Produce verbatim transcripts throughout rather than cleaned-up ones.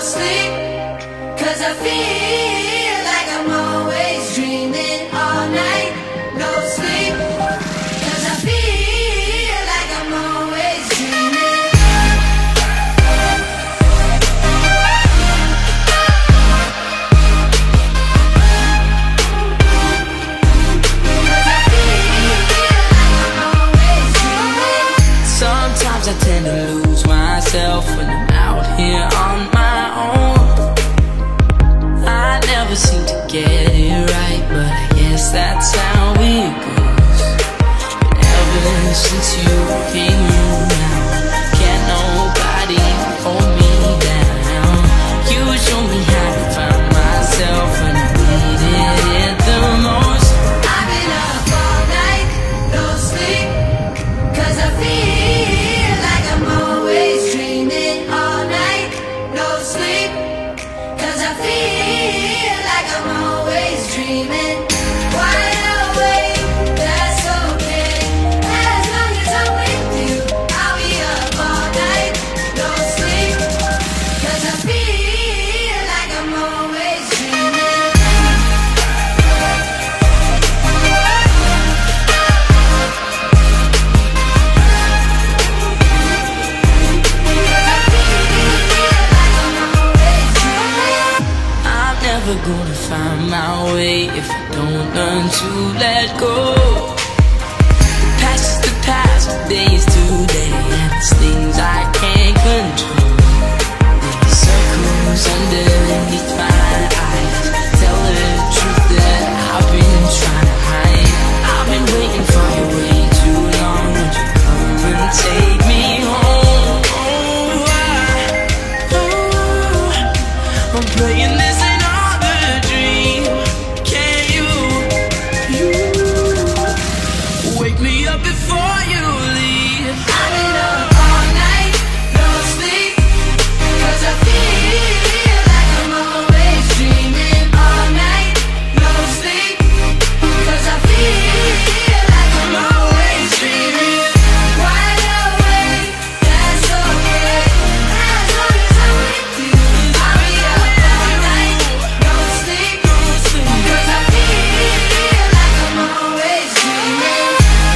sleep, 'cause I feel like I'm always dreaming all night. No sleep, 'cause I feel like I'm always dreaming. Sometimes I tend to lose myself when I'm out here on my own. I never seem to get it right, but I guess that's how it goes. But ever since you came around, can't nobody hold me down. You show me how to find myself when I needed it the most. I've been up all night, no sleep, 'cause I feel like I'm always dreaming all night. No sleep, 'cause I feel like I'm always dreaming. Wide awake, that's okay, as long as I'm with you. I'll be up all night, no sleep, 'cause I feel like I'm always dreaming. I'm never gonna find my way if I don't learn to let go. The past is the past, today is today, and it's things I can't control. The circles underneath my eyes tell the truth that I've been trying to hide. I've been waiting for you way too long. Would you come and take me home? Oh, I, oh, I'm praying this ain't all a dream. Can you, you wake me up before you leave? I've been up all night, no sleep, 'cause I feel like I'm always dreaming all night. No sleep, 'cause I feel like I'm always dreaming. Wide awake, that's okay, as long as I'm with you. I'll be up all night, no sleep, 'cause I feel like I'm always dreaming.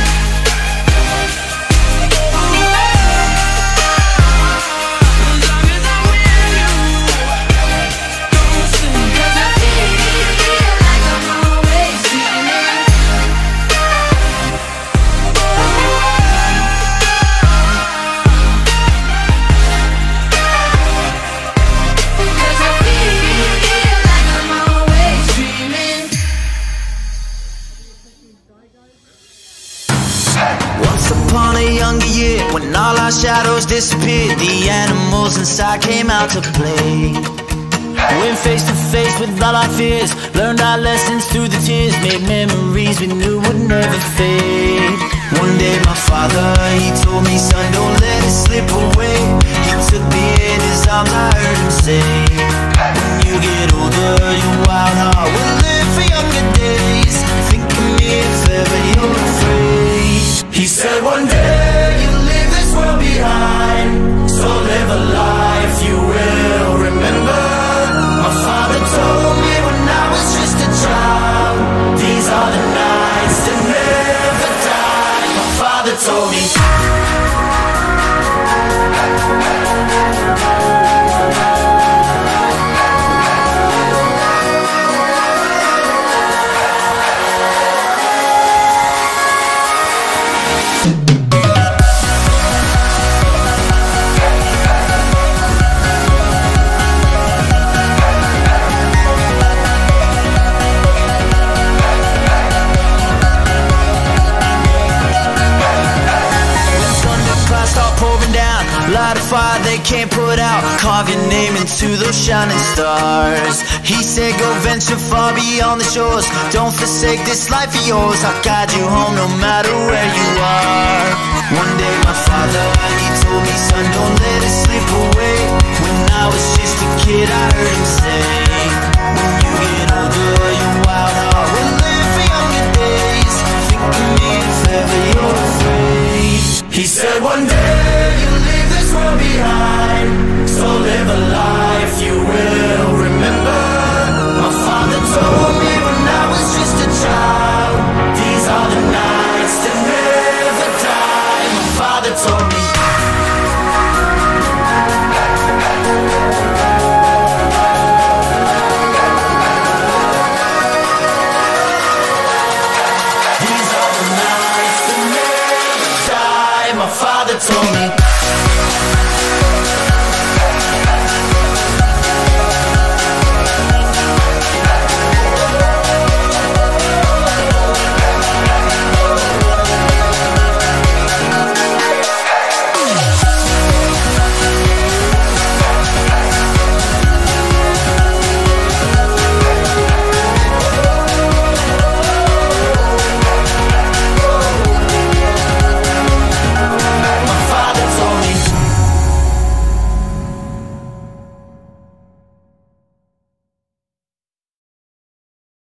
Once upon a younger year, when all our shadows disappeared, the animals inside came out to play. Went face to face with all our fears, learned our lessons through the tears, made memories we knew would never fade. One day my father, he told me, son, don't let it slip away. He took me in his arms, I heard him say, when you get older, your wild heart will live for younger days. Think of me if ever you're afraid. He said one day you'll leave this world behind, so live a life you will remember. My father told me when I was just a child, these are the nights that never die. My father told me. Light a fire they can't put out, carve your name into those shining stars. He said go venture far beyond the shores, don't forsake this life of yours. I'll guide you home no matter where you are. One day my father, he told me,